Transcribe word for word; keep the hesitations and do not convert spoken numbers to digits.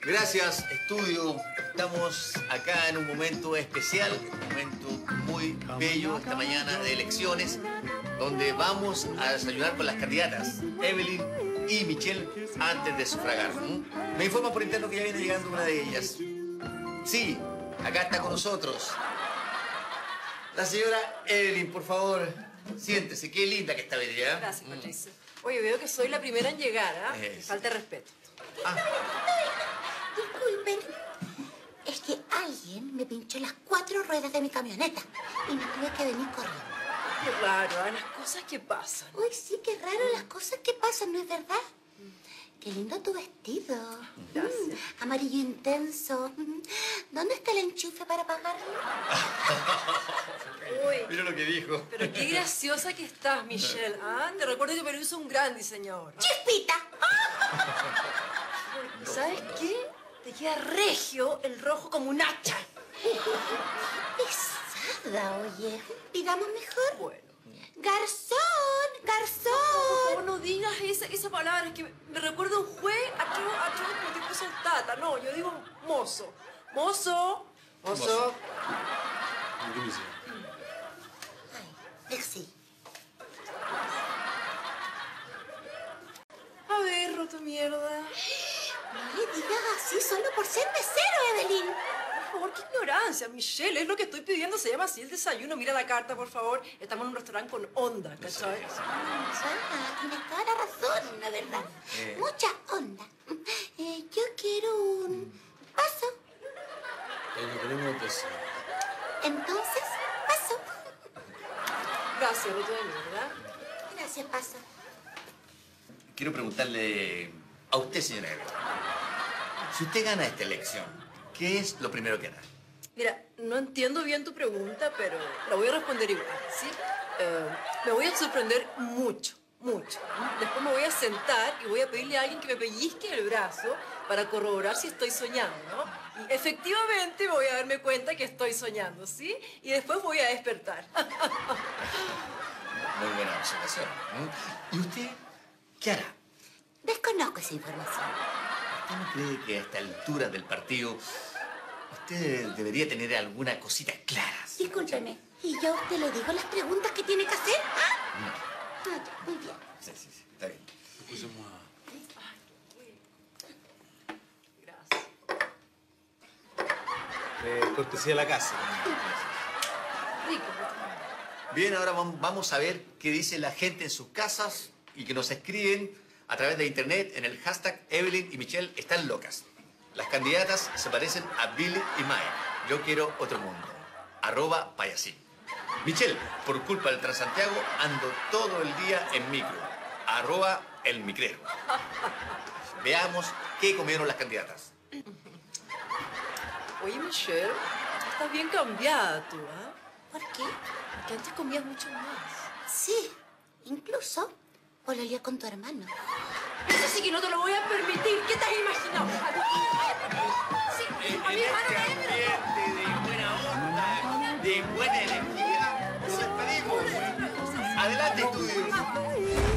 Gracias, estudio. Estamos acá en un momento especial, un momento muy bello esta mañana de elecciones, donde vamos a desayunar con las candidatas Evelyn y Michelle antes de sufragar. ¿Mm? Me informa por interno que ya viene llegando una de ellas. Sí, acá está con nosotros. La señora Evelyn, por favor, siéntese. Qué linda que está hoy día. Gracias, Patricia. Mm. Oye, veo que soy la primera en llegar, ¿ah? ¿eh? Falta de respeto. Ah. Disculpen, es que alguien me pinchó las cuatro ruedas de mi camioneta y me tuve que venir corriendo. Qué raro, ¿eh? Las cosas que pasan. Uy, sí, qué raro las cosas que pasan, ¿no es verdad? Qué lindo tu vestido. Gracias. Mm, amarillo intenso. ¿Dónde está el enchufe para pagarlo? Uy. Mira lo que dijo. Pero qué graciosa que estás, Michelle. ¿Ah? Te recuerdo que Perú es un gran diseñador. ¿Ah? ¡Chispita! ¿Sabes qué? Te queda regio el rojo como un hacha. Pesada, oye. ¿Pidamos mejor? Bueno. ¡Garzón! ¡Garzón! Por favor, no digas esa, esa palabra. Es que me recuerda a un juez atroz, atroz, como te puso tata. No, yo digo mozo. Mozo. Mozo. Ay, merci. A ver, roto mierda. No le digas así solo por ser mesero, Evelyn. Por favor, qué ignorancia, Michelle. Es lo que estoy pidiendo. Se llama así el desayuno. Mira la carta, por favor. Estamos en un restaurante con onda, ¿cachai? Ah, tienes toda la razón, la verdad. Eh. Mucha onda. Eh, yo quiero un paso. Eh, no queremos paso. Entonces, paso. Gracias, roto de mierda. Gracias, paso. Quiero preguntarle a usted, señora Evelyn. Si usted gana esta elección, ¿qué es lo primero que hará? Mira, no entiendo bien tu pregunta, pero la voy a responder igual, ¿sí? Eh, me voy a sorprender mucho, mucho. Después me voy a sentar y voy a pedirle a alguien que me pellizque el brazo para corroborar si estoy soñando, ¿no? Y efectivamente voy a darme cuenta que estoy soñando, ¿sí? Y después voy a despertar. Muy buena observación. ¿Y usted qué hará? Desconozco esa información. ¿Usted no cree que a esta altura del partido usted debería tener alguna cosita clara? Discúlpeme, ¿y yo a usted le digo las preguntas que tiene que hacer? ¿Ah? No. Ah, ya, muy bien. Sí, sí, sí, está bien. Escuchemos a... Gracias. Eh, cortesía de la casa. Rico. Bien, ahora vamos a ver qué dice la gente en sus casas y que nos escriben a través de internet en el hashtag Evelyn y Michelle están locas. Las candidatas se parecen a Billy y Maya. Yo quiero otro mundo. Arroba payasín. Michelle, por culpa del Transantiago ando todo el día en micro. Arroba el micrero. Veamos qué comieron las candidatas. Oye, Michelle, estás bien cambiada tú, ¿ah? ¿eh? ¿Por qué? Porque antes comías mucho más. Sí, incluso pololeé con tu hermano. Eso sí que no te lo voy a permitir. ¿Qué te has imaginado? Sí, En, a en mi hermano este también, ambiente de buena onda, de buena energía, nos despedimos. Adelante, estudios.